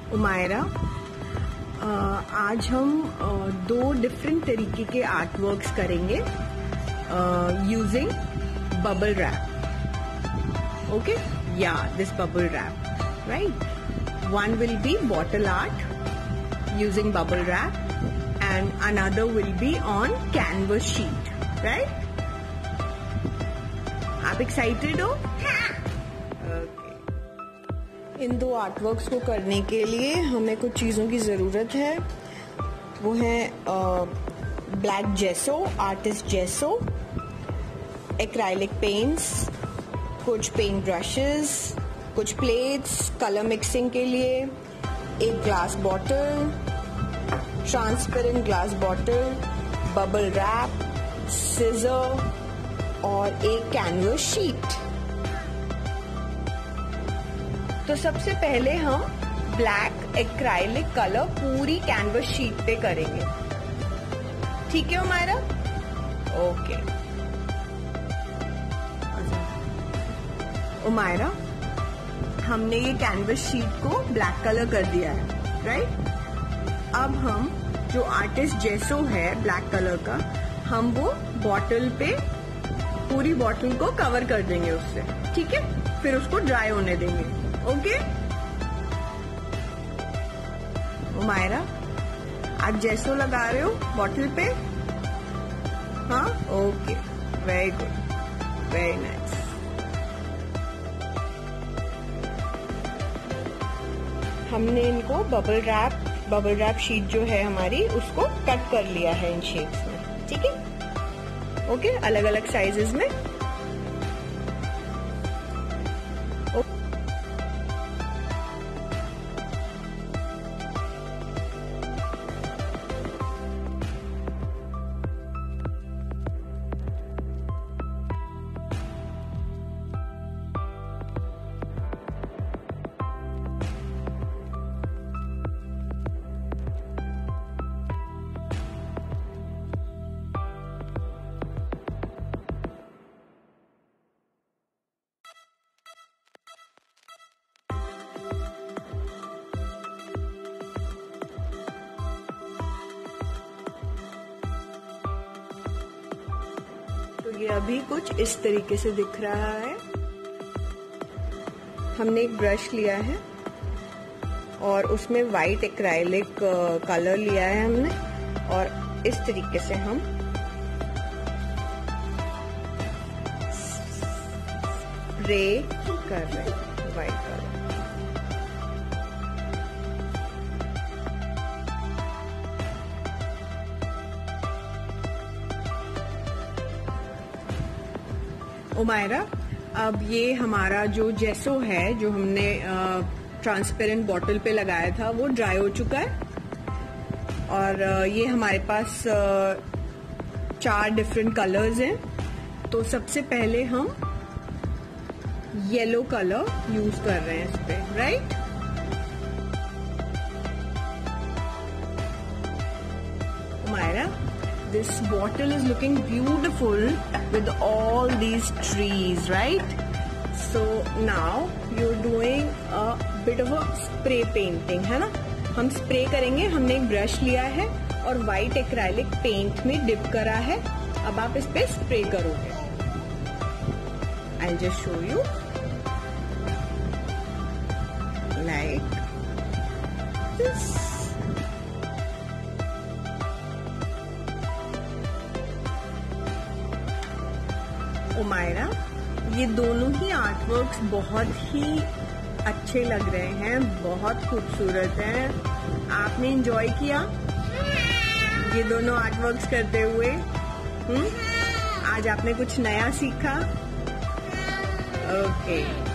उमायरा, आज हम दो डिफरेंट तरीके के आर्ट वर्क्स करेंगे using bubble wrap. Okay, yeah this bubble wrap, right? One will be bottle art using bubble wrap and another will be on canvas sheet, right? आप excited हो? Okay. इन दो आर्ट वर्क्स को करने के लिए हमें कुछ चीज़ों की ज़रूरत है. वो है black gesso, artist gesso, acrylic paints, कुछ पेंट ब्रशेस, कुछ प्लेट्स कलर मिक्सिंग के लिए, एक glass bottle, transparent glass bottle, bubble wrap, scissor और एक कैनवस शीट. तो सबसे पहले हम ब्लैक एक्राइलिक कलर पूरी कैनवस शीट पे करेंगे. ठीक है उमायरा? ओके. उमायरा, हमने ये कैनवस शीट को ब्लैक कलर कर दिया है, राइट? अब हम जो आर्टिस्ट जेसो है ब्लैक कलर का, हम वो बॉटल पे पूरी बॉटल को कवर कर देंगे उससे. ठीक है, फिर उसको ड्राई होने देंगे. ओके उमायरा, आप जेसो लगा रहे हो बॉटल पे? हाँ, okay, very good, very nice. हमने इनको बबल रैप शीट जो है हमारी, उसको कट कर लिया है इन शेप्स में. ठीक है, ओके, अलग अलग साइजेस में. तो ये अभी कुछ इस तरीके से दिख रहा है. हमने एक ब्रश लिया है और उसमें वाइट एक्राइलिक कलर लिया है हमने, और इस तरीके से हम स्प्रे कर रहे हैं वाइट कलर. उमायरा, अब ये हमारा जो जेसो है जो हमने ट्रांसपेरेंट बॉटल पे लगाया था वो ड्राई हो चुका है, और ये हमारे पास 4 डिफरेंट कलर्स हैं. तो सबसे पहले हम येलो कलर यूज कर रहे हैं इस पे, right? Umaira, this bottle is looking beautiful with all these trees, right? So now you're doing a bit of a spray painting, है ना? हम स्प्रे करेंगे. हमने एक ब्रश लिया है और वाइट एक्राइलिक पेंट में डिप करा है. अब आप इस पे स्प्रे करोगे. I'll just show you like this. उमायरा, ये दोनों ही आर्ट वर्क्स बहुत ही अच्छे लग रहे हैं, बहुत खूबसूरत हैं. आपने एंजॉय किया ये दोनों आर्ट वर्क्स करते हुए? आज आपने कुछ नया सीखा? ओके.